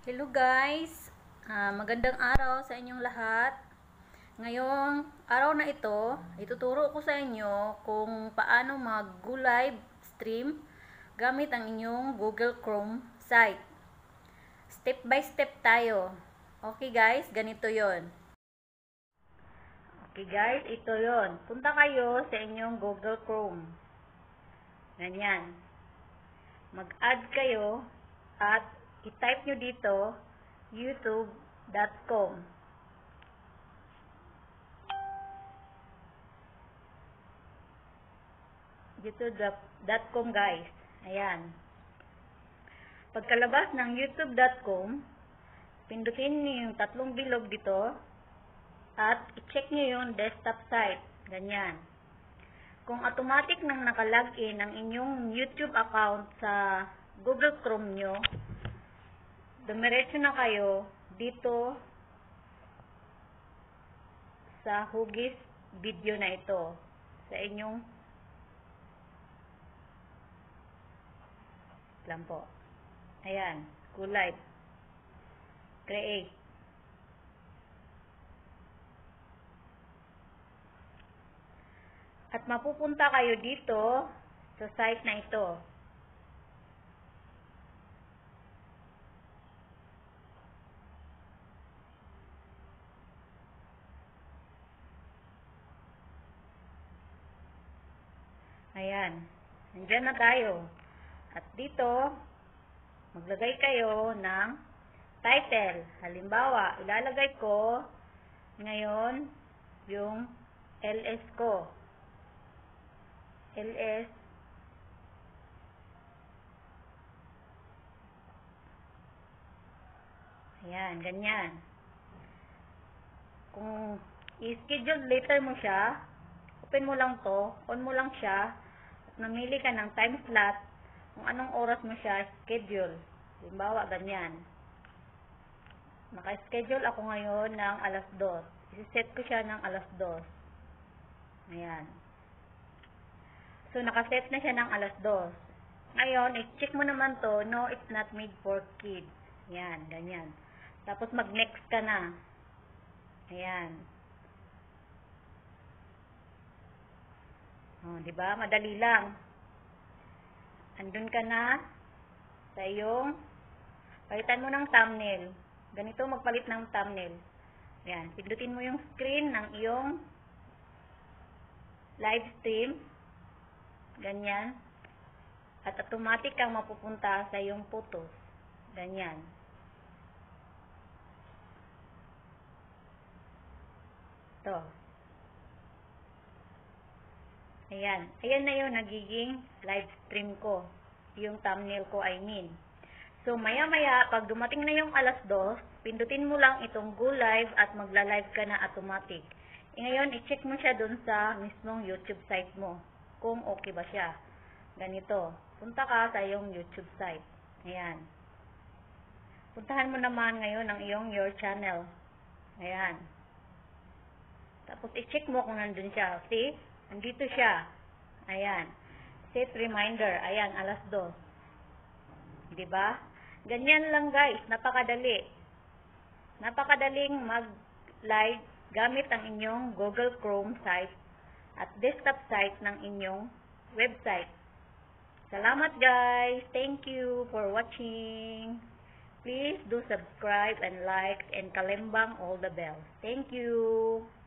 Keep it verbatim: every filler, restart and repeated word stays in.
Hello guys, Ah, magandang araw sa inyong lahat. Ngayong araw na ito, ituturo ko sa inyo kung paano mag-go live stream gamit ang inyong Google Chrome site. Step by step tayo. Okay guys, ganito yon. Okay guys, ito yon. Punta kayo sa inyong Google Chrome. Ganyan. Mag-add kayo at i-type nyo dito youtube dot com. youtube dot com guys. Ayan. Pagkalabas ng youtube dot com, pindutin niyo yung tatlong bilog dito at i-check niyo yung desktop site. Ganyan. Kung automatic nang nakalagin ang inyong YouTube account sa Google Chrome nyo, dumiretso na kayo dito sa hugis video na ito sa inyong lang po. Ayan, go live. Create. At mapupunta kayo dito sa site na ito. Ayan. Nandiyan na tayo. At dito, maglagay kayo ng title. Halimbawa, ilalagay ko ngayon yung L S ko. L S Ayan, ganyan. Kung i-schedule later mo siya, open mo lang to, on mo lang siya, at mamili ka ng time slot kung anong oras mo siya schedule. Halimbawa, ganyan. Naka-schedule ako ngayon ng alas dos. I-set ko siya ng alas dos. Ayan. So, nakaset na siya ng alas dos. Ngayon, i-check mo naman to, no, it's not made for kids. Ayan, ganyan. Tapos, mag-next ka na. Ayan. Oh, di ba? Madali lang. Andun ka na sa iyong palitan mo ng thumbnail. Ganito magpalit ng thumbnail. Ayan. Pindutin mo yung screen ng iyong live stream. Ganyan. At automatic kang mapupunta sa iyong photos. Ganyan. Ito. Ayan. Ayan na yung nagiging live stream ko. Yung thumbnail ko, I mean. So, maya-maya, pag dumating na yung alas dos, pindutin mo lang itong go live at magla-live ka na automatic. E ngayon, i-check mo siya dun sa mismong YouTube site mo. Kung okay ba siya. Ganito. Punta ka sa iyong YouTube site. Ayan. Puntahan mo naman ngayon ang iyong your channel. Ayan. Tapos, i-check mo kung nandun siya. See? Nandito siya. Ayan. Set reminder. Ayan, alas dos. Diba? Ganyan lang guys. Napakadali. Napakadaling mag-live gamit ang inyong Google Chrome site at desktop site ng inyong website. Salamat guys. Thank you for watching. Please do subscribe and like and kalembang all the bells. Thank you.